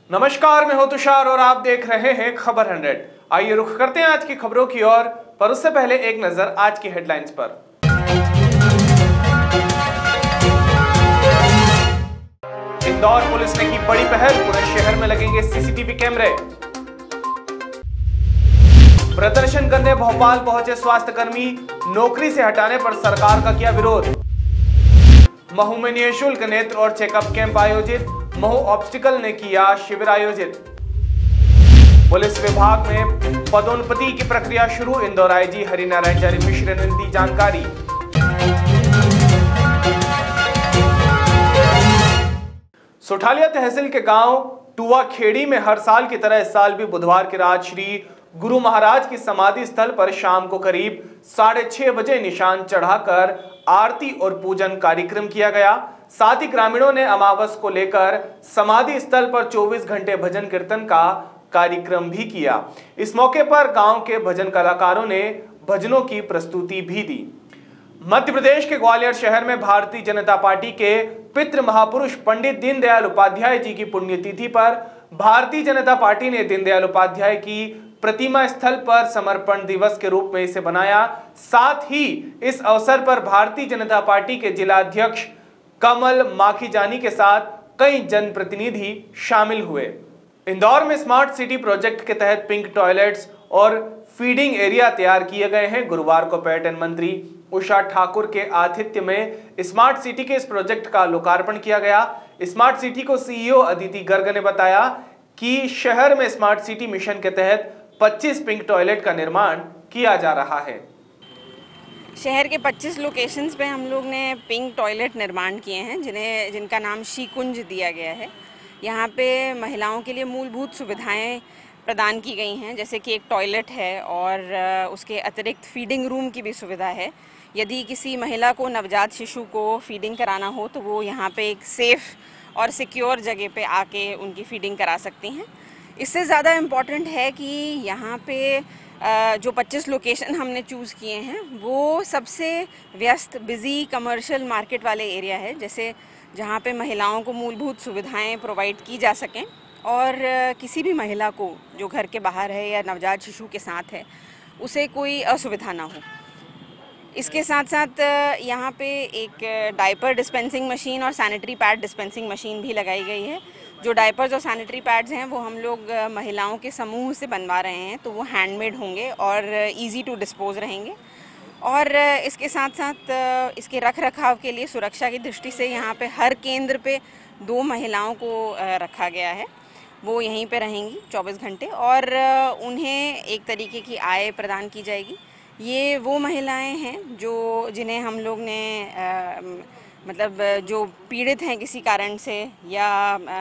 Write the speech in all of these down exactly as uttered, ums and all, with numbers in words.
नमस्कार, मैं हूं तुषार और आप देख रहे हैं खबर हंड्रेड। आइए रुख करते हैं आज की खबरों की ओर, पर उससे पहले एक नजर आज की हेडलाइंस पर। इंदौर पुलिस ने की बड़ी पहल, पूरे शहर में लगेंगे सीसीटीवी कैमरे। प्रदर्शन करने भोपाल पहुंचे स्वास्थ्यकर्मी, नौकरी से हटाने पर सरकार का किया विरोध। महू में निःशुल्क नेत्र और चेकअप कैंप आयोजित, महू ऑब्स्टिकल ने किया शिविर आयोजित। पुलिस विभाग में पदोन्नति की प्रक्रिया शुरू, इंदौर आईजी हरिनारायण चारी मिश्र ने दी जानकारी। सुठालिया तहसील के गांव टुआ खेड़ी में हर साल की तरह इस साल भी बुधवार की रात श्री गुरु महाराज की समाधि स्थल पर शाम को करीब साढ़े छह बजे निशान चढ़ाकर आरती और पूजन कार्यक्रम किया गया। साथ ही ग्रामीणों ने अमावस को लेकर समाधि स्थल पर चौबीस घंटे भजन कीर्तन का कार्यक्रम भी किया। इस मौके पर गांव के भजन कलाकारों ने भजनों की प्रस्तुति भी दी। मध्य प्रदेश के ग्वालियर शहर में भारतीय जनता पार्टी के पितृ महापुरुष पंडित दीनदयाल उपाध्याय जी की पुण्यतिथि पर भारतीय जनता पार्टी ने दीनदयाल उपाध्याय की प्रतिमा स्थल पर समर्पण दिवस के रूप में इसे बनाया। साथ ही इस अवसर पर भारतीय जनता पार्टी के जिला अध्यक्ष कमल माखीजानी के साथ कई जनप्रतिनिधि शामिल हुए। इंदौर में स्मार्ट सिटी प्रोजेक्ट के तहत पिंक टॉयलेट्स और फीडिंग एरिया तैयार किए गए हैं। गुरुवार को पर्यटन मंत्री उषा ठाकुर के आतिथ्य में स्मार्ट सिटी के इस प्रोजेक्ट का लोकार्पण किया गया। स्मार्ट सिटी को सीईओ अदिति गर्ग ने बताया कि शहर में स्मार्ट सिटी मिशन के तहत पच्चीस पिंक टॉयलेट का निर्माण किया जा रहा है। शहर के पच्चीस लोकेशंस पे हम लोग ने पिंक टॉयलेट निर्माण किए हैं, जिन्हें जिनका नाम श्रीकुंज दिया गया है। यहाँ पे महिलाओं के लिए मूलभूत सुविधाएं प्रदान की गई हैं, जैसे कि एक टॉयलेट है और उसके अतिरिक्त फीडिंग रूम की भी सुविधा है। यदि किसी महिला को नवजात शिशु को फीडिंग कराना हो तो वो यहाँ पे एक सेफ़ और सिक्योर जगह पे आके उनकी फीडिंग करा सकती हैं। इससे ज़्यादा इम्पॉर्टेंट है कि यहाँ पे जो पच्चीस लोकेशन हमने चूज़ किए हैं वो सबसे व्यस्त बिज़ी कमर्शियल मार्केट वाले एरिया है, जैसे जहाँ पे महिलाओं को मूलभूत सुविधाएं प्रोवाइड की जा सकें और किसी भी महिला को जो घर के बाहर है या नवजात शिशु के साथ है उसे कोई असुविधा ना हो। इसके साथ साथ यहाँ पे एक डायपर डिस्पेंसिंग मशीन और सैनिटरी पैड डिस्पेंसिंग मशीन भी लगाई गई है। जो डायपर्स और सैनिटरी पैड्स हैं वो हम लोग महिलाओं के समूह से बनवा रहे हैं, तो वो हैंडमेड होंगे और इजी टू डिस्पोज रहेंगे। और इसके साथ साथ इसके रख रखाव के लिए सुरक्षा की दृष्टि से यहाँ पे हर केंद्र पे दो महिलाओं को रखा गया है। वो यहीं पे रहेंगी चौबीस घंटे और उन्हें एक तरीके की आय प्रदान की जाएगी। ये वो महिलाएं हैं जो जिन्हें हम लोग ने आ, मतलब जो पीड़ित हैं किसी कारण से या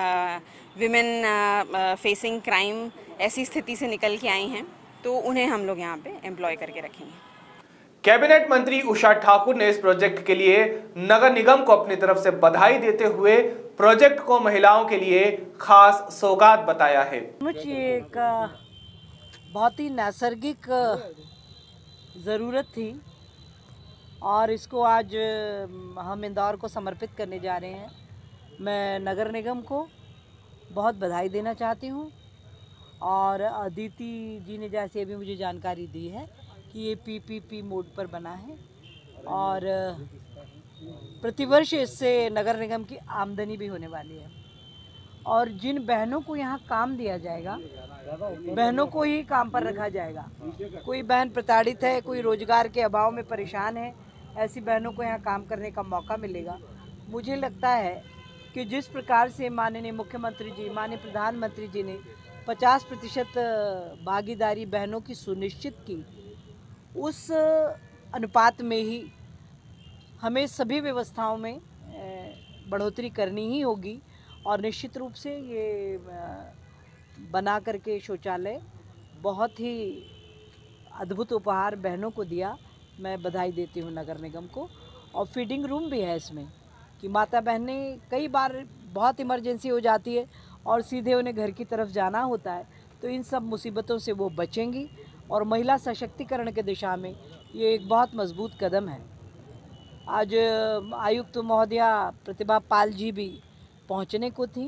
विमेन फेसिंग क्राइम ऐसी स्थिति से निकल के आई हैं, तो उन्हें हम लोग यहाँ पे एम्प्लॉय करके रखेंगे। कैबिनेट मंत्री उषा ठाकुर ने इस प्रोजेक्ट के लिए नगर निगम को अपनी तरफ से बधाई देते हुए प्रोजेक्ट को महिलाओं के लिए खास सौगात बताया है। मुझे एक बहुत ही नैसर्गिक ज़रूरत थी और इसको आज हम इंदौर को समर्पित करने जा रहे हैं। मैं नगर निगम को बहुत बधाई देना चाहती हूँ और अदिति जी ने जैसे अभी मुझे जानकारी दी है कि ये पीपीपी मोड पर बना है और प्रतिवर्ष इससे नगर निगम की आमदनी भी होने वाली है। और जिन बहनों को यहाँ काम दिया जाएगा, बहनों को ही काम पर रखा जाएगा। कोई बहन प्रताड़ित है, कोई रोजगार के अभाव में परेशान है, ऐसी बहनों को यहाँ काम करने का मौका मिलेगा। मुझे लगता है कि जिस प्रकार से माननीय मुख्यमंत्री जी, माननीय प्रधानमंत्री जी ने पचास प्रतिशत भागीदारी बहनों की सुनिश्चित की, उस अनुपात में ही हमें सभी व्यवस्थाओं में बढ़ोतरी करनी ही होगी। और निश्चित रूप से ये बना करके शौचालय बहुत ही अद्भुत उपहार बहनों को दिया। मैं बधाई देती हूँ नगर निगम को। और फीडिंग रूम भी है इसमें कि माता बहनें कई बार बहुत इमरजेंसी हो जाती है और सीधे उन्हें घर की तरफ जाना होता है, तो इन सब मुसीबतों से वो बचेंगी और महिला सशक्तिकरण के दिशा में ये एक बहुत मजबूत कदम है। आज आयुक्त महोदया प्रतिभा पाल जी भी पहुंचने को थी,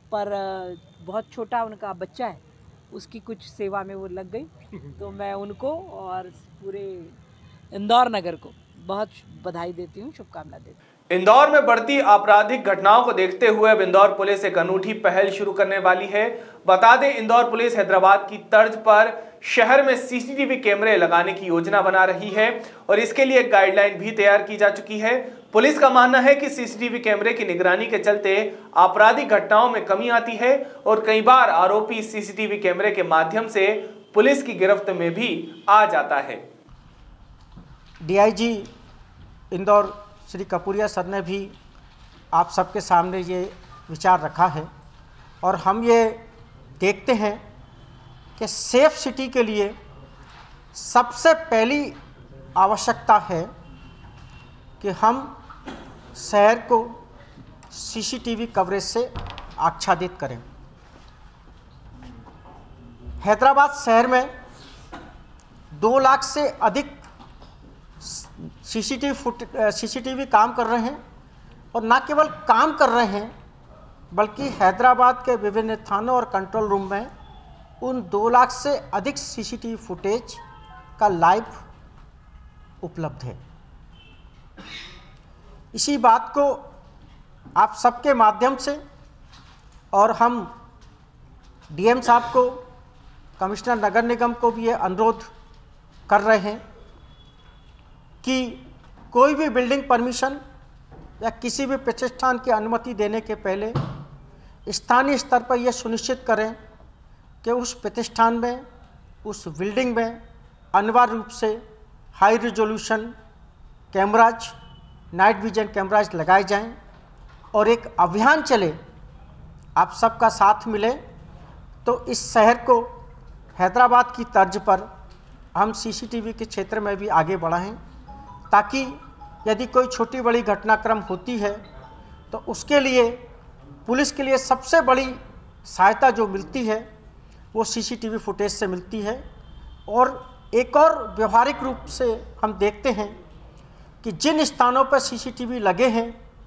पर बहुत छोटा उनका बच्चा है, उसकी कुछ सेवा में वो लग गई। तो मैं उनको और पूरे इंदौर नगर को बहुत बधाई देती हूँ, शुभकामना देती हूँ। इंदौर में बढ़ती आपराधिक घटनाओं को देखते हुए अब इंदौर पुलिस एक अनूठी पहल शुरू करने वाली है। बता दें, इंदौर पुलिस हैदराबाद की तर्ज पर शहर में सीसीटीवी कैमरे लगाने की योजना बना रही है और इसके लिए एक गाइडलाइन भी तैयार की जा चुकी है। पुलिस का मानना है कि सीसीटीवी कैमरे की निगरानी के चलते आपराधिक घटनाओं में कमी आती है और कई बार आरोपी सीसीटीवी कैमरे के माध्यम से पुलिस की गिरफ्त में भी आ जाता है। डीआईजी इंदौर श्री कपूरिया सर ने भी आप सबके सामने ये विचार रखा है और हम ये देखते हैं कि सेफ सिटी के लिए सबसे पहली आवश्यकता है कि हम शहर को सीसीटीवी कवरेज से आच्छादित करें। हैदराबाद शहर में दो लाख से अधिक सीसीटीवी फुट सीसीटीवी काम कर रहे हैं और न केवल काम कर रहे हैं बल्कि हैदराबाद के विभिन्न थानों और कंट्रोल रूम में उन दो लाख से अधिक सीसीटीवी फुटेज का लाइव उपलब्ध है। इसी बात को आप सबके माध्यम से और हम डीएम साहब को, कमिश्नर नगर निगम को भी ये अनुरोध कर रहे हैं कि कोई भी बिल्डिंग परमिशन या किसी भी प्रतिष्ठान की अनुमति देने के पहले स्थानीय स्तर पर यह सुनिश्चित करें कि उस प्रतिष्ठान में, उस बिल्डिंग में अनिवार्य रूप से high resolution cameras, night vision cameras लगाए जाएं और एक अभियान चले, आप सबका साथ मिले तो इस शहर को हैदराबाद की तर्ज पर हम सीसीटीवी के क्षेत्र में भी आगे बढ़ाएं, ताकि यदि कोई छोटी बड़ी घटनाक्रम होती है तो उसके लिए पुलिस के लिए सबसे बड़ी सहायता जो मिलती है वो सीसीटीवी फुटेज से मिलती है। और एक और व्यवहारिक रूप से हम देखते हैं कि जिन स्थानों पर सीसीटीवी लगे हैं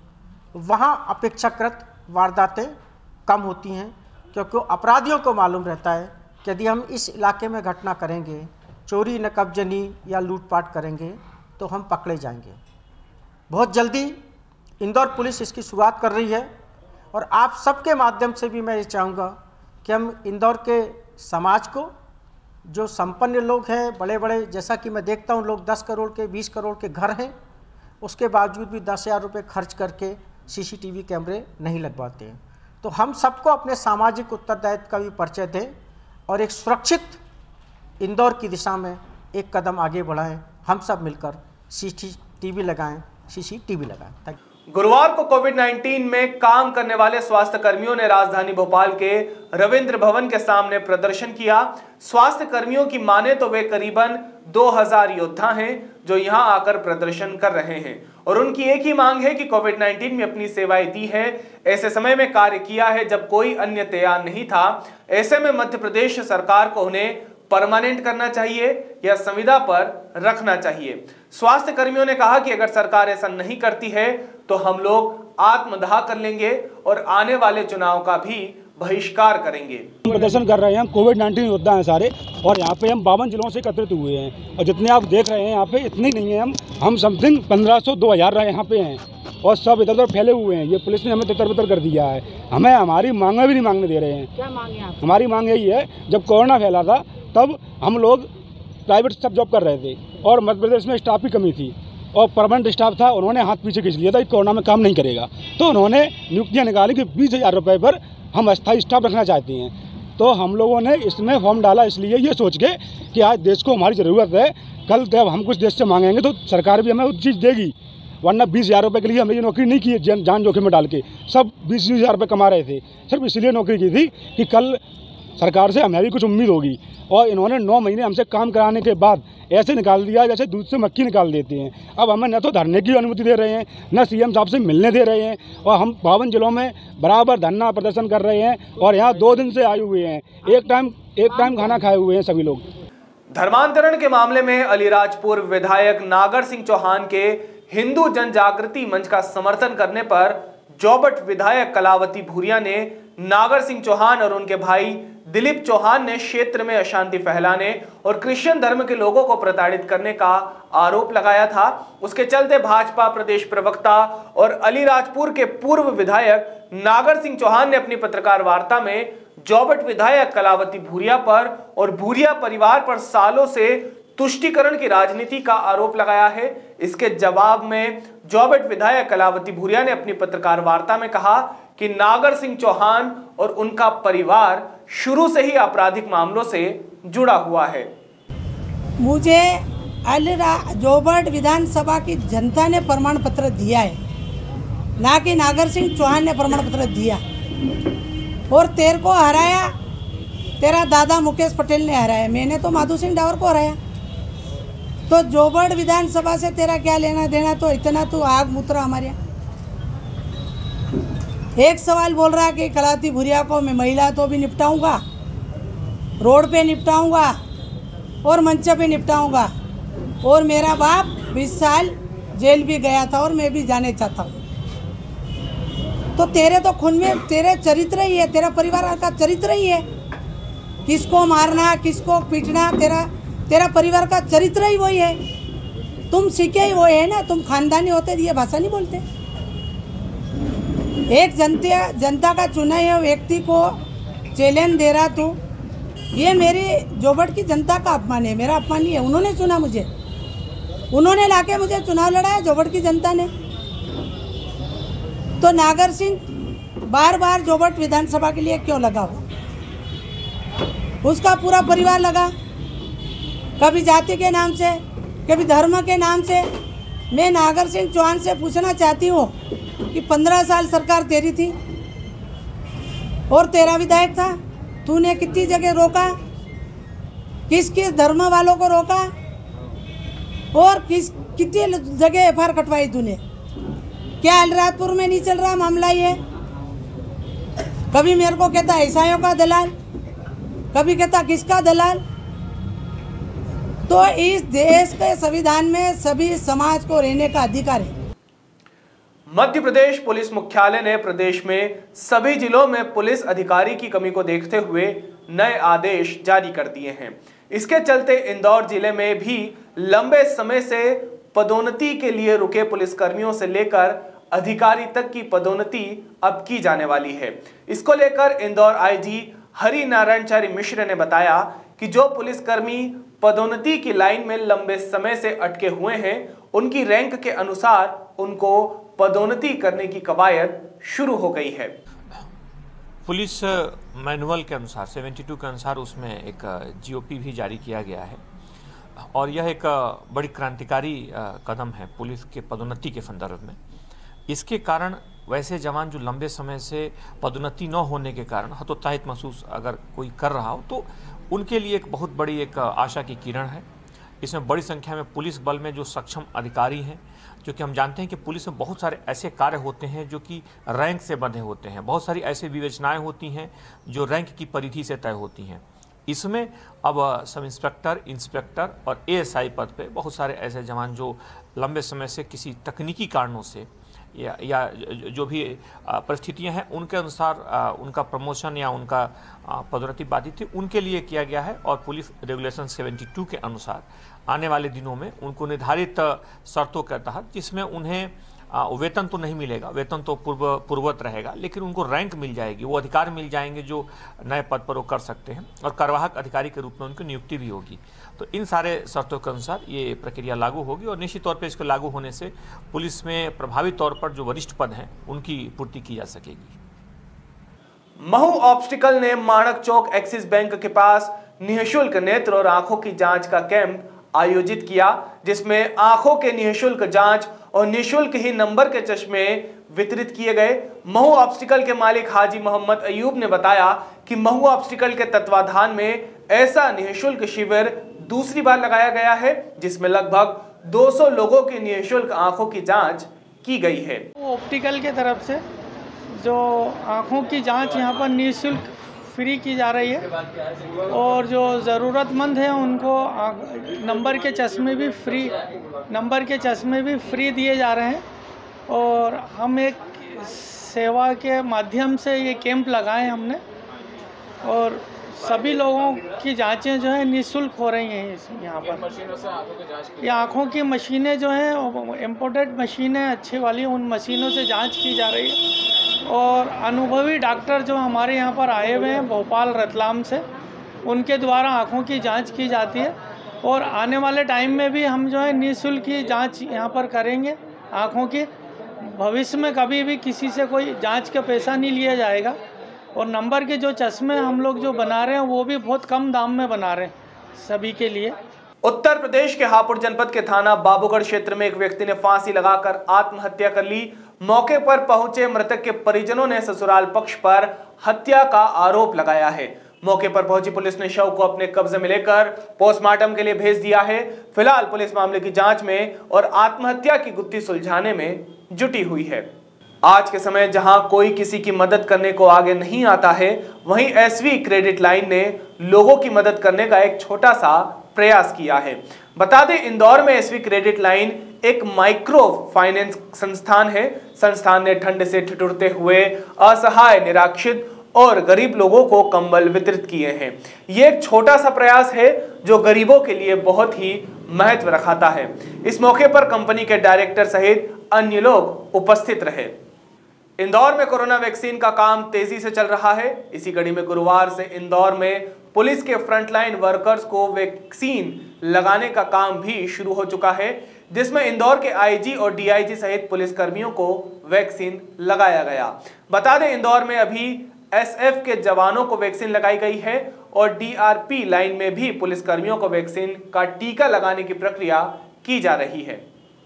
वहाँ अपेक्षाकृत वारदातें कम होती हैं, क्योंकि अपराधियों को मालूम रहता है कि यदि हम इस इलाके में घटना करेंगे, चोरी नकबजनी या लूटपाट करेंगे तो हम पकड़े जाएंगे। बहुत जल्दी इंदौर पुलिस इसकी शुरुआत कर रही है और आप सबके माध्यम से भी मैं ये चाहूँगा कि हम इंदौर के समाज को, जो संपन्न लोग हैं, बड़े बड़े, जैसा कि मैं देखता हूँ लोग दस करोड़ के बीस करोड़ के घर हैं, उसके बावजूद भी दस हज़ार रुपये खर्च करके सीसीटीवी कैमरे नहीं लगवाते हैं। तो हम सबको अपने सामाजिक उत्तरदायित्व का भी परिचय दें और एक सुरक्षित इंदौर की दिशा में एक कदम आगे बढ़ाएं। हम सब मिलकर सीसीटीवी लगाएं, सीसीटीवी लगाएं। Thank you. गुरुवार को कोविड उन्नीस में काम करने वाले स्वास्थ्य कर्मियों ने राजधानी भोपाल के रविंद्र भवन के सामने प्रदर्शन किया। स्वास्थ्य कर्मियों की माने तो वे करीबन दो हज़ार योद्धा हैं जो यहां आकर प्रदर्शन कर रहे हैं और उनकी एक ही मांग है कि कोविड उन्नीस में अपनी सेवाएं दी है, ऐसे समय में कार्य किया है जब कोई अन्य तैयार नहीं था। ऐसे में मध्य प्रदेश सरकार को उन्हें परमानेंट करना चाहिए या संविदा पर रखना चाहिए। स्वास्थ्य कर्मियों ने कहा कि अगर सरकार ऐसा नहीं करती है तो हम लोग आत्मदाह कर लेंगे और आने वाले चुनाव का भी बहिष्कार करेंगे। प्रदर्शन कर रहे हैं, हम कोविड उन्नीस योद्धा हैं सारे और यहाँ पे हम बावन जिलों से एकत्रित हुए हैं और जितने आप देख रहे हैं यहाँ पे इतने नहीं है, हम हम समथिंग पंद्रह सौ दो हज़ार यहाँ पे हैं और सब इधर उधर फैले हुए हैं। ये पुलिस ने हमें तितर बितर कर दिया है, हमें हमारी मांगे भी नहीं मांगने दे रहे हैं। क्या मांगे आप? हमारी मांग यही है, जब कोरोना फैला था तब हम लोग प्राइवेट सब जॉब कर रहे थे और मध्य प्रदेश में स्टाफ की कमी थी और परमानेंट स्टाफ था, उन्होंने हाथ पीछे खींच लिया था कि कोरोना में काम नहीं करेगा, तो उन्होंने नियुक्तियाँ निकाली कि बीस हज़ार रुपये पर हम अस्थायी स्टाफ रखना चाहते हैं। तो हम लोगों ने इसमें फॉर्म डाला इसलिए ये सोच के कि आज देश को हमारी ज़रूरत है, कल जब हम कुछ देश से मांगेंगे तो सरकार भी हमें वो चीज़ देगी, वरना बीस हज़ार रुपये के लिए हमने ये नौकरी नहीं की है जान जोखिम में डाल के। सब बीस बीस हज़ार रुपये कमा रहे थे, सिर्फ इसलिए नौकरी की थी कि कल सरकार से हमें भी कुछ उम्मीद होगी। और इन्होंने नौ महीने हमसे काम कराने के बाद ऐसे निकाल दिया जैसे दूध से मक्खी निकाल देते हैं। अब हमें न तो धरने की अनुमति दे रहे हैं, न सीएम साहब से मिलने दे रहे हैं और हम बावन जिलों में बराबर धरना प्रदर्शन कर रहे हैं और यहाँ दो दिन से आए हुए हैं, एक टाइम एक टाइम खाना खाए हुए हैं सभी लोग। धर्मांतरण के मामले में अलीराजपुर विधायक नागर सिंह चौहान के हिंदू जन जागृति मंच का समर्थन करने पर जोबट विधायक कलावती भूरिया ने नागर सिंह चौहान और उनके भाई दिलीप चौहान ने क्षेत्र में अशांति फैलाने और क्रिश्चियन धर्म के लोगों को प्रताड़ित करने का आरोप लगाया था। उसके चलते भाजपा प्रदेश प्रवक्ता और अलीराजपुर के पूर्व विधायक नागर सिंह चौहान ने अपनी पत्रकार वार्ता में जोबट विधायक कलावती भूरिया पर और भूरिया परिवार पर सालों से तुष्टीकरण की राजनीति का आरोप लगाया है। इसके जवाब में जोबट विधायक कलावती भूरिया ने अपनी पत्रकार वार्ता में कहा कि नागर सिंह चौहान और उनका परिवार शुरू से ही आपराधिक मामलों से जुड़ा हुआ है। मुझे अलीरा जोबट विधानसभा की जनता ने प्रमाण पत्र दिया है, ना कि नागर सिंह चौहान ने प्रमाण पत्र दिया। और तेरे को हराया तेरा दादा मुकेश पटेल ने हराया, मैंने तो माधु सिंह डावर को हराया। तो जोबट विधानसभा से तेरा क्या लेना देना? तो इतना तो आग मुतरा हमारे यहाँ। एक सवाल बोल रहा है कि कलावती भूरिया को मैं महिला तो भी निपटाऊंगा, रोड पे निपटाऊंगा और मंच पे निपटाऊंगा, और मेरा बाप बीस साल जेल भी गया था और मैं भी जाने चाहता हूँ। तो तेरे तो खून में तेरे चरित्र ही है, तेरा परिवार का चरित्र ही है, किसको मारना किसको पीटना, तेरा तेरा परिवार का चरित्र ही वही है। तुम सीखे ही वही है ना, तुम खानदानी होते ये भाषा नहीं बोलते। एक जनता जनता का चुना हुआ व्यक्ति को चैलेंज दे रहा तू, ये मेरी जोबट की जनता का अपमान है, मेरा अपमान नहीं है। उन्होंने चुना मुझे, उन्होंने लाके मुझे चुनाव लड़ाया जोबट की जनता ने। तो नागर सिंह बार बार जोबट विधानसभा के लिए क्यों लगा हो? उसका पूरा परिवार लगा, कभी जाति के नाम से कभी धर्म के नाम से। मैं नागर सिंह चौहान से पूछना चाहती हूँ कि पंद्रह साल सरकार तेरी थी और तेरा विधायक था, तूने कितनी जगह रोका, किस किस धर्म वालों को रोका और किस कितनी जगह एफ आई आर कटवाई तूने? क्या अलीराजपुर में नहीं चल रहा मामला ये? कभी मेरे को कहता ईसाइयों का दलाल, कभी कहता किसका दलाल। तो इस देश के संविधान में सभी समाज को रहने का अधिकार है। मध्य प्रदेश पुलिस मुख्यालय ने प्रदेश में सभी जिलों में पुलिस अधिकारी की कमी को देखते हुए नए आदेश जारी कर दिए हैं। इसके चलते इंदौर जिले में भी लंबे समय से पदोन्नति के लिए रुके पुलिसकर्मियों से लेकर अधिकारी तक की पदोन्नति अब की जाने वाली है। इसको लेकर इंदौर आई जी हरि नारायणचारी मिश्र ने बताया कि जो पुलिसकर्मी पदोन्नति की लाइन में लंबे समय से अटके हुए हैं, उनकी रैंक के अनुसार उनको पदोन्नति करने की कवायद शुरू हो गई है। पुलिस मैनुअल के अनुसार बहत्तर के अनुसार उसमें एक जीओपी भी जारी किया गया है और यह एक बड़ी क्रांतिकारी कदम है पुलिस के पदोन्नति के संदर्भ में। इसके कारण वैसे जवान जो लंबे समय से पदोन्नति न होने के कारण हतोत्साहित महसूस अगर कोई कर रहा हो तो उनके लिए एक बहुत बड़ी एक आशा की किरण है। इसमें बड़ी संख्या में पुलिस बल में जो सक्षम अधिकारी हैं, जो कि हम जानते हैं कि पुलिस में बहुत सारे ऐसे कार्य होते हैं जो कि रैंक से बंधे होते हैं, बहुत सारी ऐसी विवेचनाएं होती हैं जो रैंक की परिधि से तय होती हैं। इसमें अब सब इंस्पेक्टर, इंस्पेक्टर और एएसआई पद पे बहुत सारे ऐसे जवान जो लंबे समय से किसी तकनीकी कारणों से या, या जो भी परिस्थितियां हैं उनके अनुसार उनका प्रमोशन या उनका पदोन्नति बाधित थी, उनके लिए किया गया है। और पुलिस रेगुलेशन बहत्तर के अनुसार आने वाले दिनों में उनको निर्धारित शर्तों के तहत, जिसमें उन्हें वेतन तो नहीं मिलेगा, वेतन तो पूर्व पूर्ववत रहेगा, लेकिन उनको रैंक मिल जाएगी, वो अधिकार मिल जाएंगे जो नए पद पर वो कर सकते हैं और कार्यवाहक अधिकारी के रूप में उनकी नियुक्ति भी होगी। तो इन सारे शर्तों के अनुसार ये प्रक्रिया लागू होगी और निश्चित तौर पर इसके लागू होने से पुलिस में प्रभावी तौर पर जो वरिष्ठ पद हैं उनकी पूर्ति की जा सकेगी। महू ऑब्स्टिकल ने माणक चौक एक्सिस बैंक के पास निःशुल्क नेत्र और आंखों की जांच का कैंप आयोजित किया, जिसमें आंखों के निःशुल्क जांच और निःशुल्क ही नंबर के चश्मे वितरित किए गए। महू ऑब्स्टिकल के मालिक हाजी मोहम्मद अयूब ने बताया कि महू ऑब्स्टिकल के तत्वाधान में ऐसा निःशुल्क शिविर दूसरी बार लगाया गया है, जिसमें लगभग दो सौ लोगों की निःशुल्क आंखों की जांच की गई है। ऑप्टिकल के तरफ से जो आंखों की जांच यहाँ पर निःशुल्क फ्री की जा रही है और जो ज़रूरतमंद है उनको नंबर के चश्मे भी फ्री नंबर के चश्मे भी फ्री दिए जा रहे हैं। और हम एक सेवा के माध्यम से ये कैंप लगाए हमने और सभी लोगों की जांचें जो है निःशुल्क हो रही हैं यहाँ पर। ये आँखों की मशीनें जो हैं इम्पोर्टेड मशीनें अच्छी वाली उन मशीनों से जांच की जा रही है और अनुभवी डॉक्टर जो हमारे यहाँ पर आए हुए हैं भोपाल रतलाम से, उनके द्वारा आँखों की जांच की जाती है और आने वाले टाइम में भी हम जो है निःशुल्क की जांच यहाँ पर करेंगे आँखों की। भविष्य में कभी भी किसी से कोई जांच का पैसा नहीं लिया जाएगा और नंबर के जो चश्मे हम लोग जो बना रहे हैं वो भी बहुत कम दाम में बना रहे हैं सभी के लिए। उत्तर प्रदेश के हापुड़ जनपद के थाना बाबूगढ़ क्षेत्र में एक व्यक्ति ने फांसी लगाकर आत्महत्या कर ली। मौके पर पहुंचे मृतक के परिजनों ने ससुराल पक्ष पर हत्या का आरोप लगाया है। मौके पर पहुंची पुलिस ने शव को अपने कब्जे में लेकर पोस्टमार्टम के लिए भेज दिया है। फिलहाल पुलिस मामले की जांच में और आत्महत्या की गुत्थी सुलझाने में जुटी हुई है। आज के समय जहां कोई किसी की मदद करने को आगे नहीं आता है, वहीं एसवी क्रेडिट लाइन ने लोगों की मदद करने का एक छोटा सा प्रयास किया है। बता दें, इंदौर में एसवी क्रेडिट लाइन एक माइक्रो फाइनेंस संस्थान है। संस्थान ने ठंड से ठिठुरते हुए असहाय, निराश्रित और गरीब लोगों को कंबल वितरित किए हैं। ये एक छोटा सा प्रयास है जो गरीबों के लिए बहुत ही महत्व रखता है। इस मौके पर कंपनी के डायरेक्टर सहित अन्य लोग उपस्थित रहे। इंदौर में कोरोना वैक्सीन का काम तेजी से चल रहा है। इसी कड़ी में गुरुवार से इंदौर में पुलिस के फ्रंटलाइन वर्कर्स को वैक्सीन लगाने का काम भी शुरू हो चुका है, जिसमें इंदौर के आईजी और डीआईजी सहित पुलिस कर्मियों को वैक्सीन लगाया गया। बता दें, इंदौर में अभी एसएफ के जवानों को वैक्सीन लगाई गई है और डीआरपी लाइन में भी पुलिस कर्मियों को वैक्सीन का टीका लगाने की प्रक्रिया की जा रही है।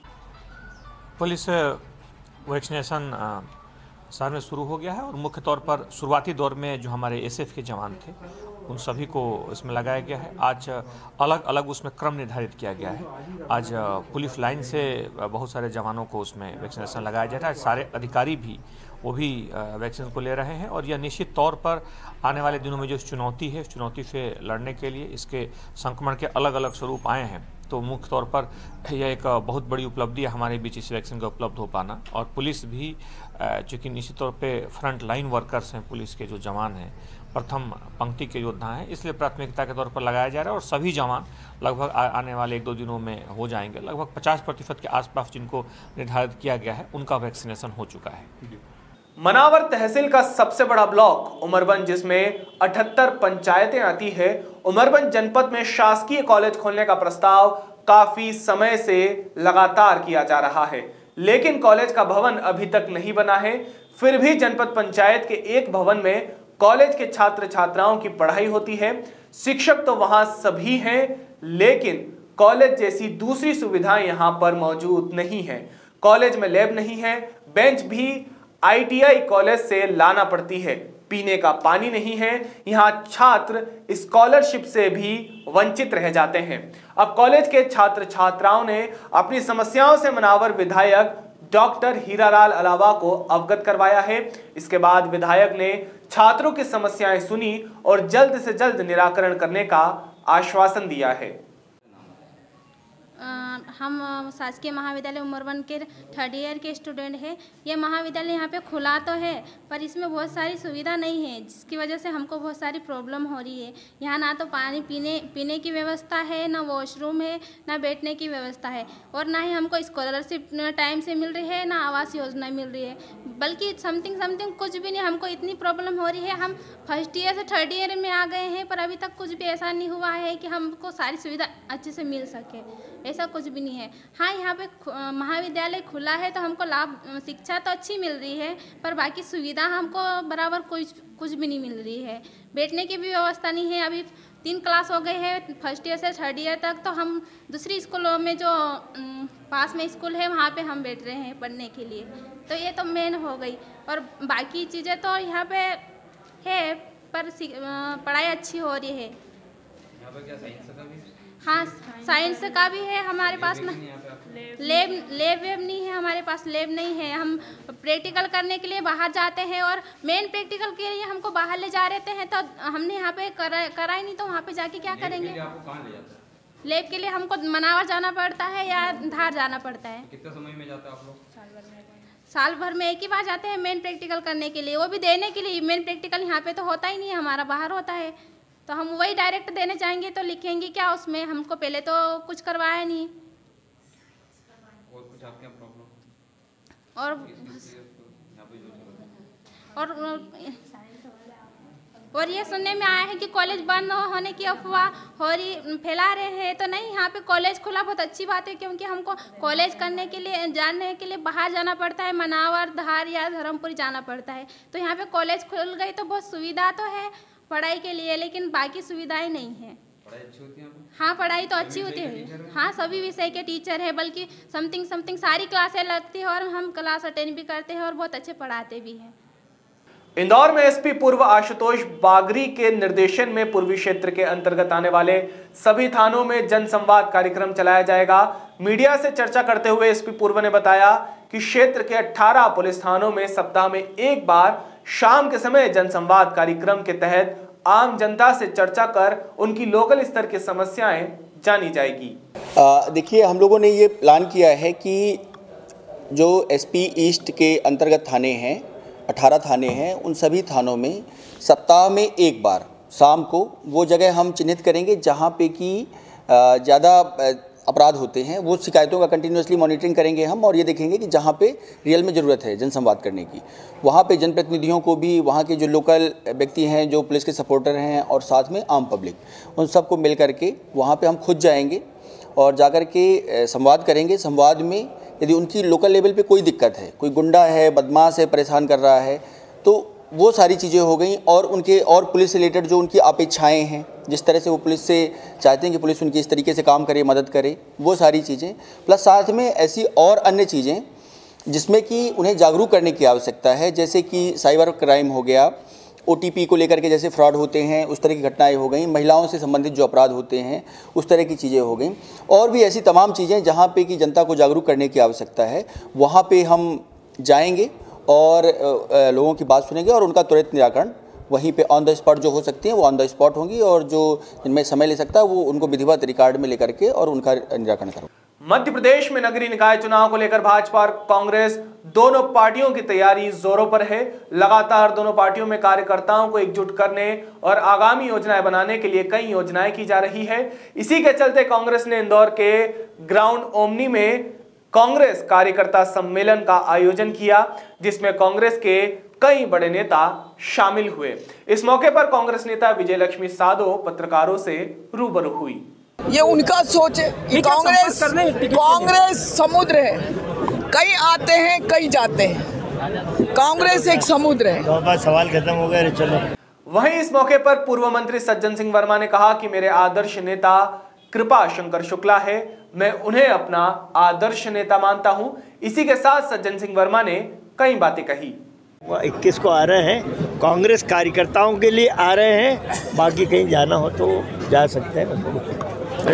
पुलिस वैक्सीनेशन शहर में शुरू हो गया है और मुख्य तौर पर शुरुआती दौर में जो हमारे एसएफ के जवान थे उन सभी को इसमें लगाया गया है। आज अलग अलग उसमें क्रम निर्धारित किया गया है। आज पुलिस लाइन से बहुत सारे जवानों को उसमें वैक्सीनेशन लगाया जा रहा है। सारे अधिकारी भी वो भी वैक्सीन को ले रहे हैं और यह निश्चित तौर पर आने वाले दिनों में जो चुनौती है, इस चुनौती से लड़ने के लिए इसके संक्रमण के अलग अलग स्वरूप आए हैं, तो मुख्य तौर पर यह एक बहुत बड़ी उपलब्धि है हमारे बीच इस वैक्सीन का उपलब्ध हो पाना। और पुलिस भी चूँकि निश्चित तौर पे फ्रंट लाइन वर्कर्स हैं, पुलिस के जो जवान हैं, प्रथम पंक्ति के योद्धा हैं, इसलिए प्राथमिकता के तौर पर लगाया जा रहा है और सभी जवान लगभग आने वाले एक दो दिनों में हो जाएंगे। लगभग पचास प्रतिशत के आसपास जिनको निर्धारित किया गया है उनका वैक्सीनेशन हो चुका है। मनावर तहसील का सबसे बड़ा ब्लॉक उमरबंज, जिसमें अठहत्तर पंचायतें आती है। उमरबंज जनपद में शासकीय कॉलेज खोलने का प्रस्ताव काफी समय से लगातार किया जा रहा है, लेकिन कॉलेज का भवन अभी तक नहीं बना है। फिर भी जनपद पंचायत के एक भवन में कॉलेज के छात्र छात्राओं की पढ़ाई होती है। शिक्षक तो वहां सभी हैं, लेकिन कॉलेज जैसी दूसरी सुविधाएं यहां पर मौजूद नहीं है। कॉलेज में लैब नहीं है, बेंच भी आईटीआई कॉलेज से लाना पड़ती है, पीने का पानी नहीं है। यहाँ छात्र स्कॉलरशिप से भी वंचित रह जाते हैं। अब कॉलेज के छात्र छात्राओं ने अपनी समस्याओं से मनावर विधायक डॉक्टर हीरालाल अलावा को अवगत करवाया है। इसके बाद विधायक ने छात्रों की समस्याएं सुनी और जल्द से जल्द निराकरण करने का आश्वासन दिया है। हम शासकीय महाविद्यालय उमरबंज के थर्ड ईयर के स्टूडेंट हैं। ये महाविद्यालय यहाँ पे खुला तो है, पर इसमें बहुत सारी सुविधा नहीं है, जिसकी वजह से हमको बहुत सारी प्रॉब्लम हो रही है। यहाँ ना तो पानी पीने पीने की व्यवस्था है, ना वॉशरूम है, ना बैठने की व्यवस्था है, और ना ही हमको स्कॉलरशिप टाइम से मिल रही है, ना आवास योजना मिल रही है, बल्कि समथिंग समथिंग कुछ भी नहीं। हमको इतनी प्रॉब्लम हो रही है। हम फर्स्ट ईयर से थर्ड ईयर में आ गए हैं, पर अभी तक कुछ भी ऐसा नहीं हुआ है कि हमको सारी सुविधा अच्छे से मिल सके, ऐसा कुछ भी नहीं है। हाँ, यहाँ पे महाविद्यालय खुला है तो हमको लाभ, शिक्षा तो अच्छी मिल रही है, पर बाकी सुविधा हमको बराबर कोई कुछ भी नहीं मिल रही है। बैठने की भी व्यवस्था नहीं है। अभी तीन क्लास हो गए हैं फर्स्ट ईयर से थर्ड ईयर तक, तो हम दूसरी स्कूलों में जो पास में स्कूल है वहाँ पे हम बैठ रहे हैं पढ़ने के लिए, तो ये तो मेन हो गई। और बाकी चीज़ें तो यहाँ पे है, पर पढ़ाई अच्छी हो रही है। यहाँ पर क्या साइंस का भी? हाँ, साइंस का भी है हमारे पास ना। लैब लैब वेब नहीं है हमारे पास, लैब नहीं है। हम प्रैक्टिकल करने के लिए बाहर जाते हैं, और मेन प्रैक्टिकल के लिए हमको बाहर ले जा रहते हैं, तो हमने यहाँ पे करा करा ही नहीं, तो वहाँ पे जाके क्या करेंगे? लैब के लिए हमको मनावर जाना पड़ता है या धार जाना पड़ता है। कितने समय में जाते हैं आप लोग? साल भर में एक ही बार जाते हैं मेन प्रैक्टिकल करने के लिए, वो भी देने के लिए। मेन प्रैक्टिकल यहाँ पे तो होता ही नहीं है, हमारा बाहर होता है, तो हम वही डायरेक्ट देने जाएंगे तो लिखेंगे क्या उसमें? हमको पहले तो कुछ करवाया नहीं। और कुछ आपके यहाँ प्रॉब्लम और और और ये सुनने में आया है कि कॉलेज बंद होने की अफवाह हो रही फैला रहे हैं, तो नहीं, यहाँ पे कॉलेज खुला बहुत अच्छी बात है, क्योंकि हमको कॉलेज करने के लिए जाने के लिए बाहर जाना पड़ता है, मनावर, धार या धर्मपुरी जाना पड़ता है। तो यहाँ पे कॉलेज खुल गई तो बहुत सुविधा तो है पढ़ाई के लिए, लेकिन बाकी सुविधाएं नहीं है। पढ़ाई अच्छी होती है? हाँ, पढ़ाई तो अच्छी होती है। हाँ, सभी विषय के टीचर है, बल्कि समथिंग समथिंग सारी क्लासें लगती है और हम क्लास अटेंड भी करते हैं और बहुत अच्छे पढ़ाते भी हैं। इंदौर में एसपी पूर्व आशुतोष बागरी के निर्देशन में पूर्वी क्षेत्र के अंतर्गत आने वाले सभी थानों में जनसंवाद कार्यक्रम चलाया जाएगा। मीडिया से चर्चा करते हुए एसपी पूर्व ने बताया कि क्षेत्र के अठारह पुलिस थानों में सप्ताह में एक बार शाम के समय जनसंवाद कार्यक्रम के तहत आम जनता से चर्चा कर उनकी लोकल स्तर की समस्याएं जानी जाएगी। देखिए, हम लोगों ने ये प्लान किया है कि जो एसपी ईस्ट के अंतर्गत थाने हैं, अठारह थाने हैं, उन सभी थानों में सप्ताह में एक बार शाम को वो जगह हम चिन्हित करेंगे जहाँ पे कि ज़्यादा अपराध होते हैं, वो शिकायतों का कंटिन्यूसली मॉनिटरिंग करेंगे हम, और ये देखेंगे कि जहाँ पे रियल में ज़रूरत है जनसंवाद करने की, वहाँ पे जनप्रतिनिधियों को भी, वहाँ के जो लोकल व्यक्ति हैं, जो पुलिस के सपोर्टर हैं, और साथ में आम पब्लिक, उन सबको मिल करके वहाँ पे हम खुद जाएंगे और जाकर के संवाद करेंगे। संवाद में यदि उनकी लोकल लेवल पे कोई दिक्कत है, कोई गुंडा है, बदमाश है, परेशान कर रहा है, तो वो सारी चीज़ें हो गई, और उनके और पुलिस से रिलेटेड जो उनकी अपेक्षाएं हैं, जिस तरह से वो पुलिस से चाहते हैं कि पुलिस उनकी इस तरीके से काम करे, मदद करे, वो सारी चीज़ें, प्लस साथ में ऐसी और अन्य चीज़ें जिसमें कि उन्हें जागरूक करने की आवश्यकता है, जैसे कि साइबर क्राइम हो गया, ओटीपी को लेकर के जैसे फ्रॉड होते हैं, उस तरह की घटनाएं हो गई, महिलाओं से संबंधित जो अपराध होते हैं उस तरह की चीज़ें हो गई, और भी ऐसी तमाम चीज़ें जहां पे कि जनता को जागरूक करने की आवश्यकता है, वहां पे हम जाएंगे और लोगों की बात सुनेंगे और उनका त्वरित निराकरण वहीं पे ऑन द स्पॉट जो हो सकती हैं वो ऑन द स्पॉट होंगी, और जो जिनमें समय ले सकता है वो उनको विधिवत रिकॉर्ड में लेकर के और उनका निराकरण करो। मध्य प्रदेश में नगरीय निकाय चुनाव को लेकर भाजपा और कांग्रेस दोनों पार्टियों की तैयारी जोरों पर है। लगातार दोनों पार्टियों में कार्यकर्ताओं को एकजुट करने और आगामी योजनाएं बनाने के लिए कई योजनाएं की जा रही है। इसी के चलते कांग्रेस ने इंदौर के ग्राउंड ओमनी में कांग्रेस कार्यकर्ता सम्मेलन का आयोजन किया, जिसमें कांग्रेस के कई बड़े नेता शामिल हुए। इस मौके पर कांग्रेस नेता विजय लक्ष्मी साधो पत्रकारों से रूबरू हुई। ये उनका सोच है कि कांग्रेस कांग्रेस समुद्र है, कई आते हैं कई जाते हैं, कांग्रेस एक समुद्र है। तो सवाल खत्म हो गया, चलो। वहीं इस मौके पर पूर्व मंत्री सज्जन सिंह वर्मा ने कहा कि मेरे आदर्श नेता कृपा शंकर शुक्ला है, मैं उन्हें अपना आदर्श नेता मानता हूं। इसी के साथ सज्जन सिंह वर्मा ने कई बातें कही। इक्कीस को आ रहे हैं, कांग्रेस कार्यकर्ताओं के लिए आ रहे हैं, बाकी कहीं जाना हो तो जा सकते हैं।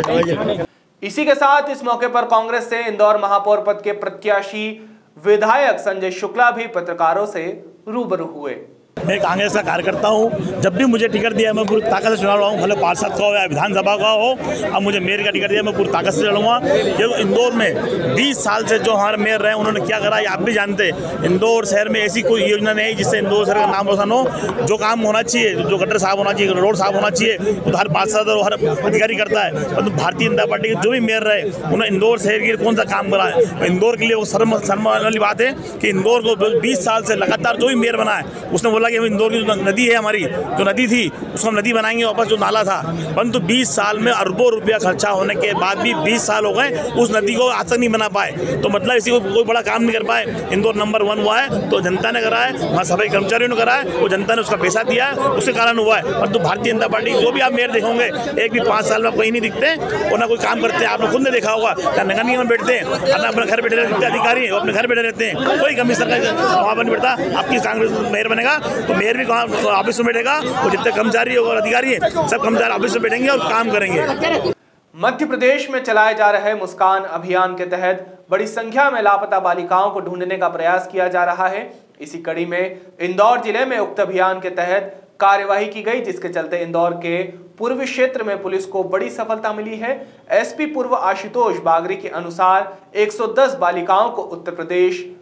इसी के साथ इस मौके पर कांग्रेस से इंदौर महापौर पद के प्रत्याशी विधायक संजय शुक्ला भी पत्रकारों से रूबरू हुए। मैं कांग्रेस का कार्यकर्ता हूँ, जब भी मुझे टिकट दिया मैं पूरी ताकत से चुनाव लड़ूंगा, भले पार्षद का हो या विधानसभा का हो। अब मुझे मेयर का टिकट दिया, मैं पूरी ताकत से लड़ूंगा। ये इंदौर में बीस साल से जो हमारे मेयर रहे उन्होंने क्या करा, ये आप भी जानते हैं। इंदौर शहर में ऐसी कोई योजना नहीं जिससे इंदौर शहर का नाम रोशन हो। जो काम होना चाहिए, जो गटर साफ होना चाहिए, रोड साफ होना चाहिए, वो हर पार्षद और हर अधिकारी करता है। परंतु भारतीय जनता पार्टी के जो भी मेयर रहे उन्होंने इंदौर शहर के लिए कौन सा काम करा है? इंदौर के लिए वो शर्म शर्म वाली बात है कि इंदौर को बीस साल से लगातार जो भी मेयर बना है उसने बोला कि हम इंदौर की नदी है, हमारी जो नदी थी उसको हम नदी बनाएंगे वापस, जो नाला था। परंतु बीस साल में अरबों रुपया खर्चा होने के बाद भी बीस साल हो गए, उस नदी को आज तक नहीं बना पाए। तो मतलब इसी को कोई बड़ा काम नहीं कर पाए। इंदौर नंबर वन हुआ है तो जनता ने करा है, वहाँ सफाई कर्मचारियों ने करा है, वो जनता ने उसका पैसा दिया है, उसके कारण हुआ है। परंतु भारतीय जनता पार्टी जो भी आप मेयर देखोगे, एक भी पाँच साल में कहीं नहीं दिखते और ना कोई काम करते हैं। आपने खुद ने देखा होगा, नगर निगम में बैठते हैं, अपने घर बैठे रहते अधिकारी वो अपने घर बैठे रहते हैं, कोई कमिश्नर वहाँ पर नहीं बैठता। आपकी कांग्रेस मेयर बनेगा तो मेयर भी ऑफिस में बैठेगा, वो जितने कर्मचारी और अधिकारी हैं सब कर्मचारी ऑफिस में बैठेंगे और काम करेंगे। मध्य प्रदेश में चलाए जा रहे मुस्कान अभियान के तहत बड़ी संख्या में लापता बालिकाओं को ढूंढने का प्रयास किया जा रहा है। इसी कड़ी में इंदौर जिले में उक्त अभियान के तहत कार्यवाही की गई, जिसके चलते इंदौर के पूर्वी क्षेत्र में पुलिस को बड़ी सफलता मिली है। एसपी पूर्व आशुतोष बागरी के अनुसार एक सौ दस बालिकाओं को उत्तर प्रदेश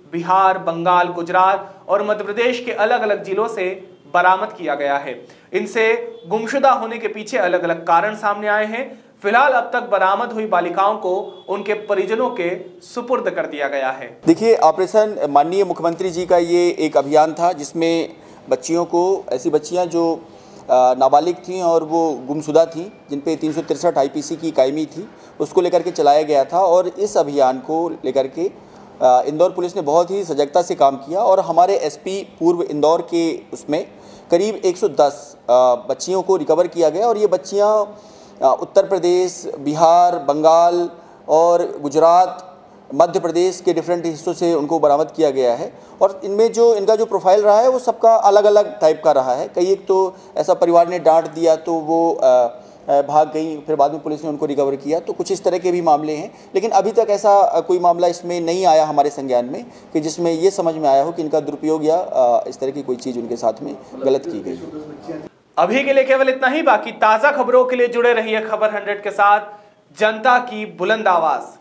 बिहार, बंगाल, गुजरात और मध्य प्रदेश के अलग अलग जिलों से बरामद किया गया है। इनसे गुमशुदा होने के पीछे अलग अलग कारण सामने आए हैं। फिलहाल अब तक बरामद हुई बालिकाओं को उनके परिजनों के सुपुर्द कर दिया गया है। देखिए, ऑपरेशन माननीय मुख्यमंत्री जी का ये एक अभियान था जिसमें बच्चियों को, ऐसी बच्चियां जो नाबालिग थीं और वो गुमशुदा थीं, जिन पे तीन सौ तिरसठ आई पी सी की कायमी थी, उसको लेकर के चलाया गया था। और इस अभियान को लेकर के इंदौर पुलिस ने बहुत ही सजगता से काम किया और हमारे एस पी पूर्व इंदौर के उसमें करीब एक सौ दस बच्चियों को रिकवर किया गया। और ये बच्चियाँ उत्तर प्रदेश, बिहार, बंगाल और गुजरात, मध्य प्रदेश के डिफरेंट हिस्सों से उनको बरामद किया गया है। और इनमें जो इनका जो प्रोफाइल रहा है वो सबका अलग अलग टाइप का रहा है। कई एक तो ऐसा परिवार ने डांट दिया तो वो भाग गई, फिर बाद में पुलिस ने उनको रिकवर किया, तो कुछ इस तरह के भी मामले हैं। लेकिन अभी तक ऐसा कोई मामला इसमें नहीं आया हमारे संज्ञान में कि जिसमें ये समझ में आया हो कि इनका दुरुपयोग या इस तरह की कोई चीज़ उनके साथ में गलत की गई। अभी के लिए केवल इतना ही। बाकी ताज़ा खबरों के लिए जुड़े रहिए खबर हंड्रेड के साथ। जनता की बुलंद आवाज़।